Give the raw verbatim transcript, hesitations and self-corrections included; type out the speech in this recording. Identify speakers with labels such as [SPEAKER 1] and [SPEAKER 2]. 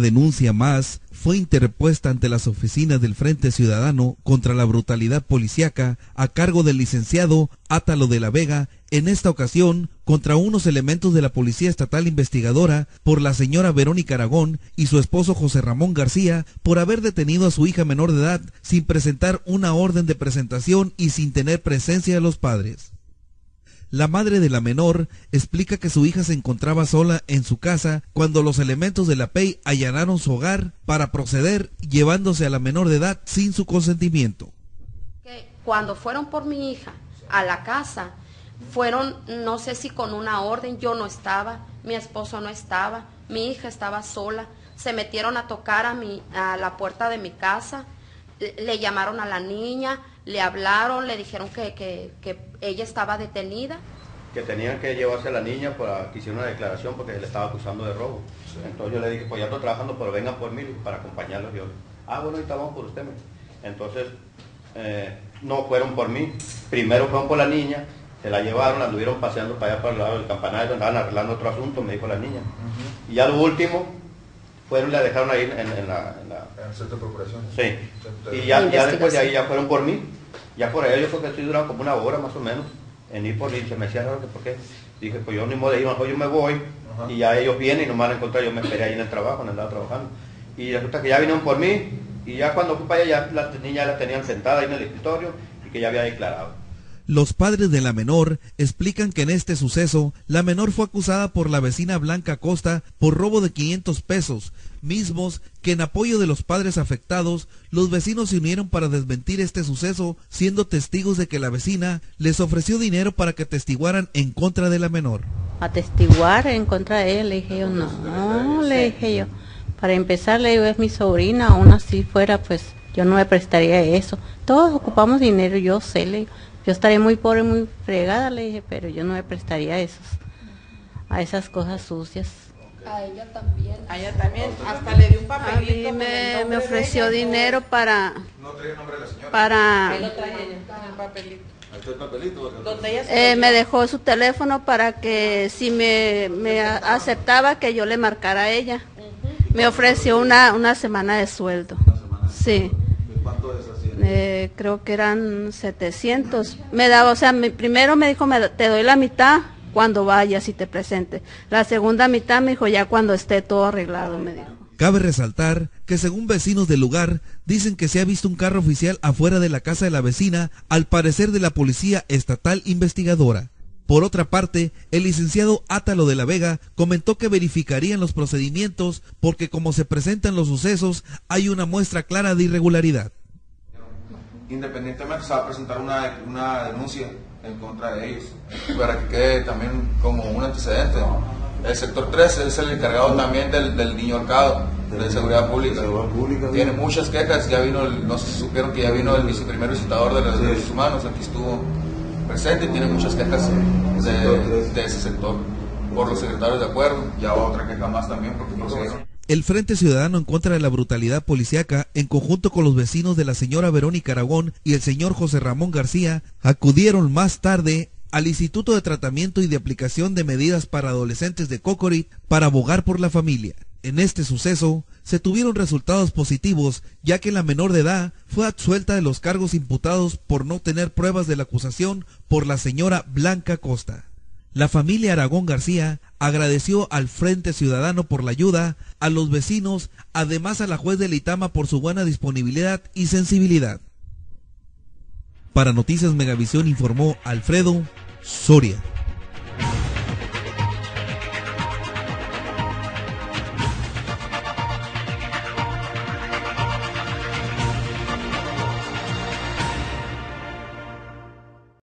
[SPEAKER 1] denuncia más fue interpuesta ante las oficinas del Frente Ciudadano contra la brutalidad policíaca a cargo del licenciado Átalo de la Vega, en esta ocasión contra unos elementos de la Policía Estatal Investigadora por la señora Verónica Aragón y su esposo José Ramón García por haber detenido a su hija menor de edad sin presentar una orden de presentación y sin tener presencia de los padres. La madre de la menor explica que su hija se encontraba sola en su casa cuando los elementos de la P E I allanaron su hogar para proceder llevándose a la menor de edad sin su consentimiento.
[SPEAKER 2] Cuando fueron por mi hija a la casa, fueron, no sé si con una orden, yo no estaba, mi esposo no estaba, mi hija estaba sola, se metieron a tocar a, mi, a la puerta de mi casa, le llamaron a la niña, le hablaron, le dijeron que, que, que ella estaba detenida.
[SPEAKER 3] Que tenían que llevarse a la niña para que hiciera una declaración porque se le estaba acusando de robo. Sí. Entonces yo le dije, pues ya estoy trabajando, pero vengan por mí para acompañarlos. Yo, ah, bueno, ahorita vamos por usted. Entonces, eh, no fueron por mí, primero fueron por la niña, se la llevaron, la anduvieron paseando para allá para el lado del campanario, andaban arreglando otro asunto, me dijo la niña. Uh-huh. Y ya lo último, fueron y la dejaron ahí en, en, la, en, la...
[SPEAKER 4] ¿En el centro de procuración?
[SPEAKER 3] Sí. Y ya, ya después de ahí ya fueron por mí. Ya por ahí yo creo que estoy durando como una hora más o menos en ir por ir. Se me decía raro que por qué. Dije, pues yo ni modo de ir, mejor yo me voy. Ajá. Y ya ellos vienen y no me van a encontrar. Yo me esperé ahí en el trabajo, en andaba trabajando. Y resulta que ya vinieron por mí. Y ya cuando fui para allá, ya la niña la tenían sentada ahí en el escritorio y que ya había declarado.
[SPEAKER 1] Los padres de la menor explican que en este suceso, la menor fue acusada por la vecina Blanca Costa por robo de quinientos pesos, mismos que en apoyo de los padres afectados, los vecinos se unieron para desmentir este suceso, siendo testigos de que la vecina les ofreció dinero para que testiguaran en contra de la menor.
[SPEAKER 5] Atestiguar en contra de ella, le dije yo, no, no, le dije yo, para empezar le digo, es mi sobrina, aún así fuera, pues yo no me prestaría eso, todos ocupamos dinero, yo sé, le digo. Yo estaré muy pobre, muy fregada, le dije, pero yo no me prestaría a, esos, a esas cosas sucias.
[SPEAKER 2] A ella también.
[SPEAKER 6] A ella también, hasta le dio un papelito.
[SPEAKER 2] A mí me, me ofreció dinero para...
[SPEAKER 4] ¿No trae el nombre de la señora?
[SPEAKER 2] Para...
[SPEAKER 6] ¿Qué lo trae ella? El papelito.
[SPEAKER 4] ¿Ahí está el papelito?
[SPEAKER 6] ¿Dónde ella se
[SPEAKER 2] eh, me dejó su teléfono para que si me, me aceptaba que yo le marcara a ella. Uh-huh. Me ofreció una, una semana de sueldo.
[SPEAKER 4] ¿Una semana?
[SPEAKER 2] Sí.
[SPEAKER 4] ¿Cuánto es así?
[SPEAKER 2] Eh, creo que eran setecientos. Me daba, o sea, me, primero me dijo, me, te doy la mitad cuando vayas y te presentes. La segunda mitad me dijo, ya cuando esté todo arreglado, me dijo.
[SPEAKER 1] Cabe resaltar que según vecinos del lugar, dicen que se ha visto un carro oficial afuera de la casa de la vecina, al parecer de la Policía Estatal Investigadora. Por otra parte, el licenciado Átalo de la Vega comentó que verificarían los procedimientos porque como se presentan los sucesos, hay una muestra clara de irregularidad.
[SPEAKER 4] Independientemente se va a presentar una, una denuncia en contra de ellos, para que quede también como un antecedente. El sector tres es el encargado también del, del niño ahorcado, de seguridad pública. pública Tiene sí. muchas quejas, ya vino, el, no sé si supieron que ya vino el vice, primer visitador de los derechos sí. humanos, aquí estuvo presente y tiene muchas quejas de, de ese sector, por los secretarios de acuerdo, ya otra queja más también, porque no sé.
[SPEAKER 1] El Frente Ciudadano en contra de la brutalidad policíaca, en conjunto con los vecinos de la señora Verónica Aragón y el señor José Ramón García, acudieron más tarde al Instituto de Tratamiento y de Aplicación de Medidas para Adolescentes de Cocorit para abogar por la familia. En este suceso, se tuvieron resultados positivos, ya que la menor de edad fue absuelta de los cargos imputados por no tener pruebas de la acusación por la señora Blanca Costa. La familia Aragón García agradeció al Frente Ciudadano por la ayuda, a los vecinos, además a la juez de Litama por su buena disponibilidad y sensibilidad. Para Noticias Megavisión informó Alfredo Soria.